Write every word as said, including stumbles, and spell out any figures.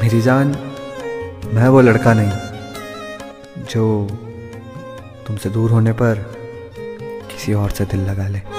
मेरी जान, मैं वो लड़का नहीं जो तुमसे दूर होने पर किसी और से दिल लगा ले।